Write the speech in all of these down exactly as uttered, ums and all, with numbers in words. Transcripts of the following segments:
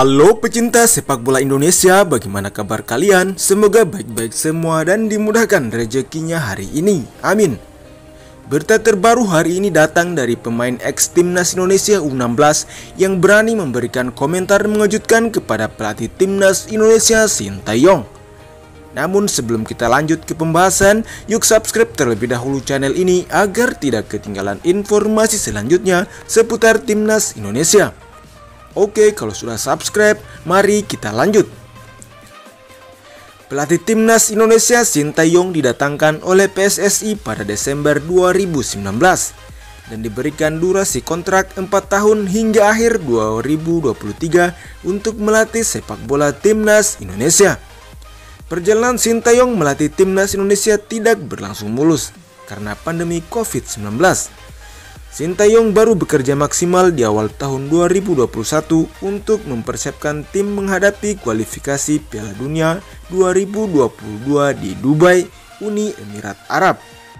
Halo pecinta sepak bola Indonesia, bagaimana kabar kalian? Semoga baik-baik semua dan dimudahkan rezekinya hari ini, amin. Berita terbaru hari ini datang dari pemain ex Timnas Indonesia U enam belas yang berani memberikan komentar mengejutkan kepada pelatih Timnas Indonesia Sintayong. Namun sebelum kita lanjut ke pembahasan, yuk subscribe terlebih dahulu channel ini agar tidak ketinggalan informasi selanjutnya seputar Timnas Indonesia. Oke, kalau sudah subscribe, mari kita lanjut. Pelatih Timnas Indonesia Sintayong didatangkan oleh P S S I pada Desember dua ribu sembilan belas dan diberikan durasi kontrak empat tahun hingga akhir dua ribu dua puluh tiga untuk melatih sepak bola Timnas Indonesia. Perjalanan Sintayong melatih Timnas Indonesia tidak berlangsung mulus karena pandemi covid sembilan belas. Sintayong baru bekerja maksimal di awal tahun dua ribu dua puluh satu untuk mempersiapkan tim menghadapi kualifikasi Piala Dunia dua ribu dua puluh dua di Dubai, Uni Emirat Arab.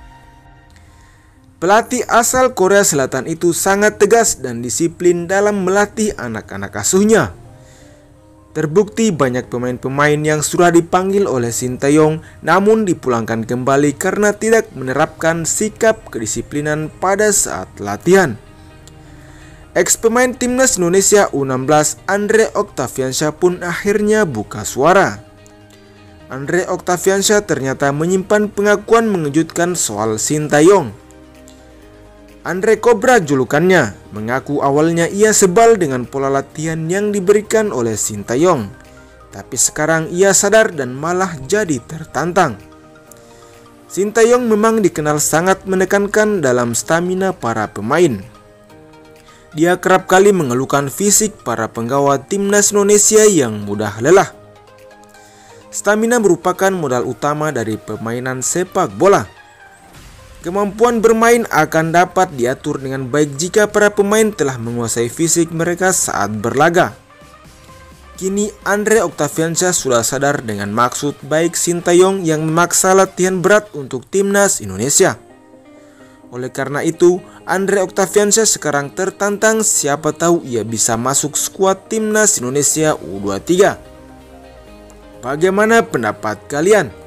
Pelatih asal Korea Selatan itu sangat tegas dan disiplin dalam melatih anak-anak asuhnya. Terbukti banyak pemain-pemain yang sudah dipanggil oleh Sintayong namun dipulangkan kembali karena tidak menerapkan sikap kedisiplinan pada saat latihan. Ex pemain Timnas Indonesia U enam belas Andre Octaviansyah pun akhirnya buka suara. Andre Octaviansyah ternyata menyimpan pengakuan mengejutkan soal Sintayong. Andre Cobra julukannya, mengaku awalnya ia sebal dengan pola latihan yang diberikan oleh Sintayong. Tapi sekarang ia sadar dan malah jadi tertantang. Sintayong memang dikenal sangat menekankan dalam stamina para pemain. Dia kerap kali mengeluhkan fisik para penggawa Timnas Indonesia yang mudah lelah. Stamina merupakan modal utama dari permainan sepak bola. Kemampuan bermain akan dapat diatur dengan baik jika para pemain telah menguasai fisik mereka saat berlaga. Kini Andre Octaviansyah sudah sadar dengan maksud baik Sintayong yang memaksa latihan berat untuk Timnas Indonesia. Oleh karena itu, Andre Octaviansyah sekarang tertantang, siapa tahu ia bisa masuk skuad Timnas Indonesia U dua puluh tiga. Bagaimana pendapat kalian?